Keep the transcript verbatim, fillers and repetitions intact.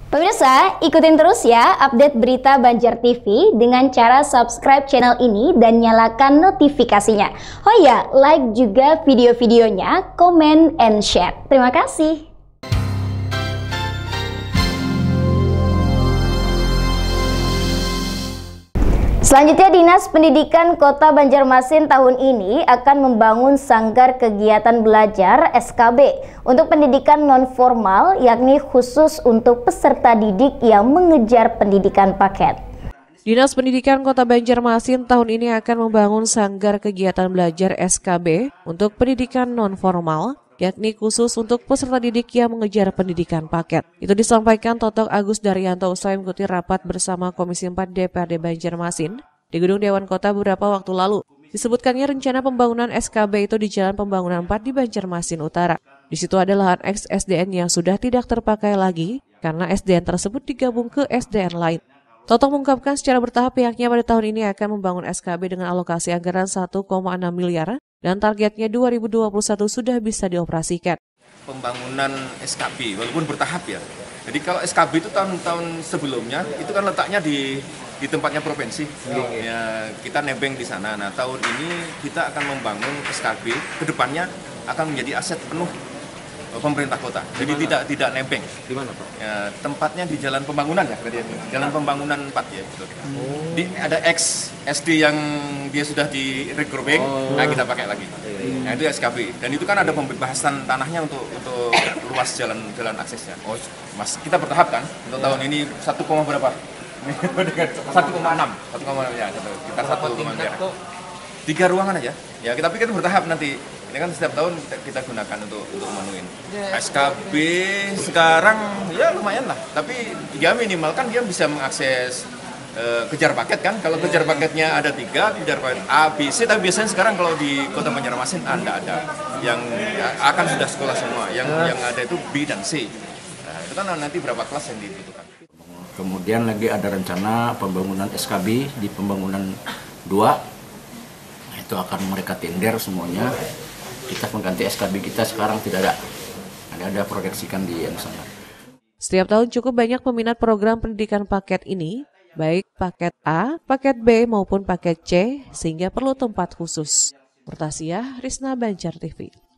Pemirsa, ikutin terus ya update berita Banjar T V dengan cara subscribe channel ini dan nyalakan notifikasinya. Oh ya, like juga video-videonya, comment and share. Terima kasih. Selanjutnya, Dinas Pendidikan Kota Banjarmasin tahun ini akan membangun sanggar kegiatan belajar S K B untuk pendidikan non-formal, yakni khusus untuk peserta didik yang mengejar pendidikan paket. Dinas Pendidikan Kota Banjarmasin tahun ini akan membangun sanggar kegiatan belajar S K B untuk pendidikan non-formal, yakni khusus untuk peserta didik yang mengejar pendidikan paket. Itu disampaikan Totok Agus Daryanto usai mengikuti rapat bersama Komisi empat D P R D Banjarmasin di Gedung Dewan Kota beberapa waktu lalu. Disebutkannya rencana pembangunan S K B itu di Jalan Pembangunan empat di Banjarmasin Utara. Di situ ada lahan eks S D N yang sudah tidak terpakai lagi karena S D N tersebut digabung ke S D N lain. Totok mengungkapkan secara bertahap pihaknya pada tahun ini akan membangun S K B dengan alokasi anggaran satu koma enam miliar dan targetnya dua ribu dua puluh satu sudah bisa dioperasikan. Pembangunan S K B walaupun bertahap ya. Jadi kalau S K B itu tahun-tahun sebelumnya itu kan letaknya di di tempatnya provinsi. Oh. Ya, kita nebeng di sana. Nah, tahun ini kita akan membangun S K B, kedepannya akan menjadi aset penuh pemerintah kota. Jadi tidak tidak nebeng. Di mana, Pak? Ya, tempatnya di Jalan Pembangunan ya, Jalan Pembangunan empat ya. Gitu. Oh. Di, ada X S D yang dia sudah di regrowing, oh. Nah kita pakai lagi. Nah itu S K B. Dan itu kan ada pembebasan tanahnya untuk untuk luas jalan jalan aksesnya. Oh, Mas, kita bertahap kan? Untuk tahun ini satu koma berapa? satu koma enam. satu koma enam ya, kita satu koma enam. Tiga ruangan aja. Ya kita pikir bertahap nanti. Ini kan setiap tahun kita gunakan untuk untuk menuin. S K B sekarang ya lumayan lah. Tapi tiga minimal kan dia bisa mengakses uh, kejar paket kan. Kalau kejar paketnya ada tiga, kejar paket A, B, C. Tapi biasanya sekarang kalau di Kota Banjarmasin Anda ada yang akan sudah sekolah semua. Yang yang ada itu B dan C. Nah, itu kan nanti berapa kelas yang dibutuhkan. Kemudian lagi ada rencana pembangunan S K B di pembangunan dua. Itu akan mereka tender semuanya. Kita mengganti S K B kita sekarang tidak ada. Ada ada proyeksikan di yang sana. Setiap tahun cukup banyak peminat program pendidikan paket ini, baik paket A, paket B maupun paket C, sehingga perlu tempat khusus. Murtasia, Risna, Banjar T V.